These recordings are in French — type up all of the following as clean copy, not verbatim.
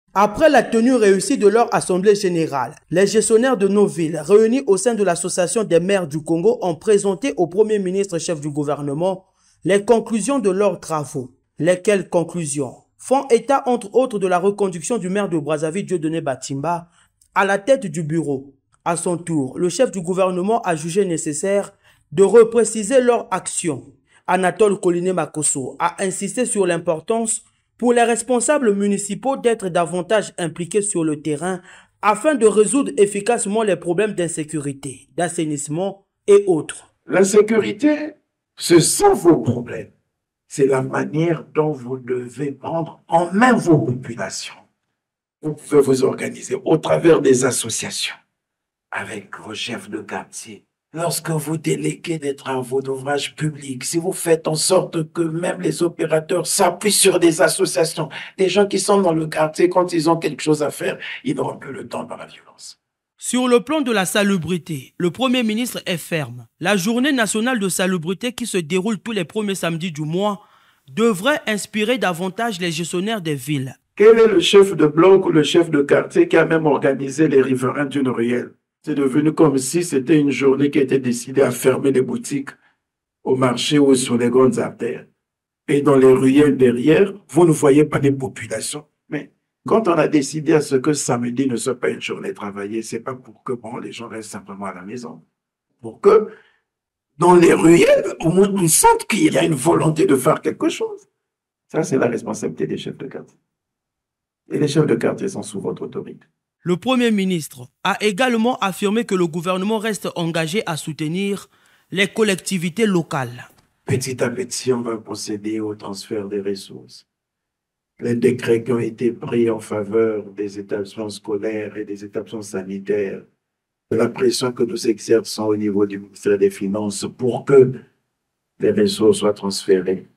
Après la tenue réussie de leur assemblée générale, les gestionnaires de nos villes réunis au sein de l'Association des maires du Congo ont présenté au Premier ministre chef du gouvernement les conclusions de leurs travaux. Lesquelles conclusions font état entre autres de la reconduction du maire de Brazzaville Dieudonné Batimba à la tête du bureau. À son tour, le chef du gouvernement a jugé nécessaire de repréciser leur action. Anatole Coliné Makosso a insisté sur l'importance pour les responsables municipaux d'être davantage impliqués sur le terrain afin de résoudre efficacement les problèmes d'insécurité, d'assainissement et autres. L'insécurité, ce sont vos problèmes. C'est la manière dont vous devez prendre en main vos populations. Vous pouvez vous organiser au travers des associations avec vos chefs de quartier. Lorsque vous déléguez des travaux d'ouvrage publics, si vous faites en sorte que même les opérateurs s'appuient sur des associations, des gens qui sont dans le quartier, quand ils ont quelque chose à faire, ils n'auront plus le temps dans la violence. Sur le plan de la salubrité, le Premier ministre est ferme. La journée nationale de salubrité qui se déroule tous les premiers samedis du mois devrait inspirer davantage les gestionnaires des villes. Quel est le chef de bloc ou le chef de quartier qui a même organisé les riverains d'une ruelle? C'est devenu comme si c'était une journée qui était décidée à fermer les boutiques au marché ou sur les grandes artères. Et dans les ruelles derrière, vous ne voyez pas les populations. Mais quand on a décidé à ce que samedi ne soit pas une journée travaillée, c'est pas pour que les gens restent simplement à la maison. Pour que dans les ruelles, au moins, on sente qu'il y a une volonté de faire quelque chose. Ça, c'est la responsabilité des chefs de quartier. Et les chefs de quartier sont sous votre autorité. Le Premier ministre a également affirmé que le gouvernement reste engagé à soutenir les collectivités locales. Petit à petit, on va procéder au transfert des ressources. Les décrets qui ont été pris en faveur des établissements scolaires et des établissements sanitaires, de la pression que nous exerçons au niveau du ministère des Finances pour que les ressources soient transférées.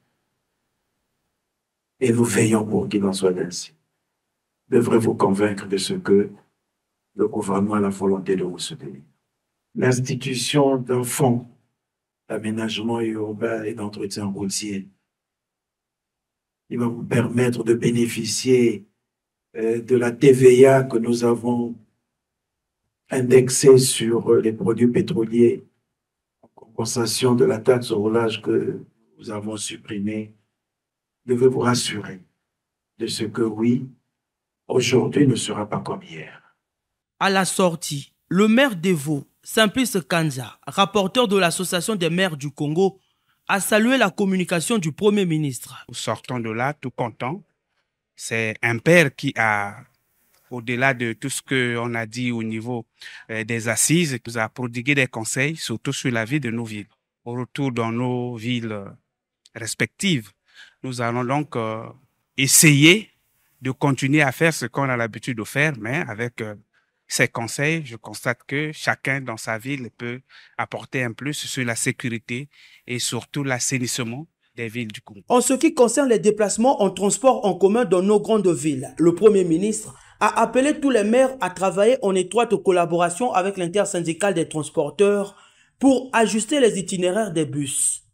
Et nous veillons pour qu'il en soit ainsi. Devrait vous convaincre de ce que le gouvernement a la volonté de vous soutenir. L'institution d'un fonds d'aménagement urbain et d'entretien routier, il va vous permettre de bénéficier de la TVA que nous avons indexée sur les produits pétroliers, en compensation de la taxe au roulage que nous avons supprimée. Devez vous rassurer de ce que oui, aujourd'hui ne sera pas comme hier. À la sortie, le maire d'Evo, Simplice Kanza, rapporteur de l'Association des maires du Congo, a salué la communication du Premier ministre. Nous sortons de là tout contents. C'est un père qui a, au-delà de tout ce qu'on a dit au niveau des assises, nous a prodigué des conseils, surtout sur la vie de nos villes. Au retour dans nos villes respectives, nous allons donc essayer de continuer à faire ce qu'on a l'habitude de faire, mais avec ces conseils, je constate que chacun dans sa ville peut apporter un plus sur la sécurité et surtout l'assainissement des villes du Congo. En ce qui concerne les déplacements en transport en commun dans nos grandes villes, le Premier ministre a appelé tous les maires à travailler en étroite collaboration avec l'intersyndicale des transporteurs pour ajuster les itinéraires des bus.